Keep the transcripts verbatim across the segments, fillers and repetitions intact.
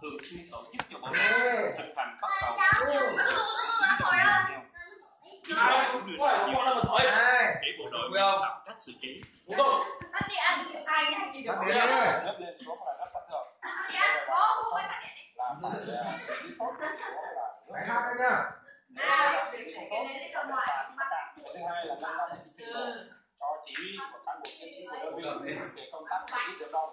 thường xuyên tổ chức cho bộ đội thực hành bắt đầu chúng tôi cũng đưa ra nhiều để bộ đội làm cách xử trí. Lớp lên xuống là rất bất thường. Làm phải xử lý tốt của là thứ hai là nâng cao trình độ cho chỉ huy của cán bộ chiến sĩ của đơn vị để công tác xử lý được đau.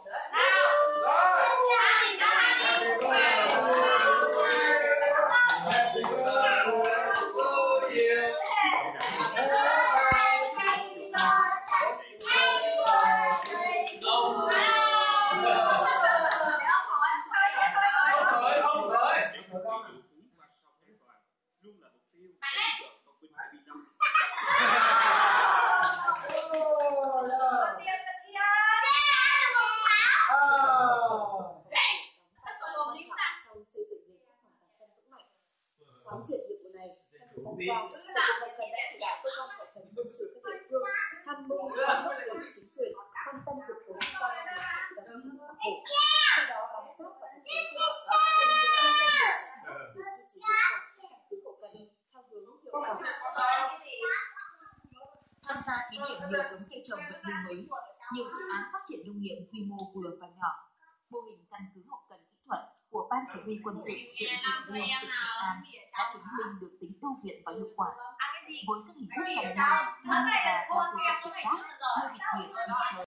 Quán triệt nhiệm vụ này trong thời gian qua, Cục Hậu cần đã chỉ đạo cơ quan hậu cần quân sự các địa phương tham mưu cho cấp ủy chính quyền quan tâm củng cố nâng cao năng lực hậu cần khắc phục, sau đó bám sát và thực hiện các hoạt động trên địa phương để duy trì hiệu quả các căn cứ hậu cần theo hướng hiệu quả. Tham gia thí điểm nhiều giống cây trồng vật nuôi mới, nhiều dự án phát triển nông nghiệp quy mô vừa và nhỏ, mô hình căn cứ hậu cần kỹ thuật của Ban Chỉ huy Quân sự huyện Hiệp Lương, tỉnh Nghệ An đã chứng minh được tính ưu việt và hiệu quả. Với các hình thức chăn nuôi, nuôi gà theo quy chuẩn Việt Gáp, nuôi vịt biển, vịt trời,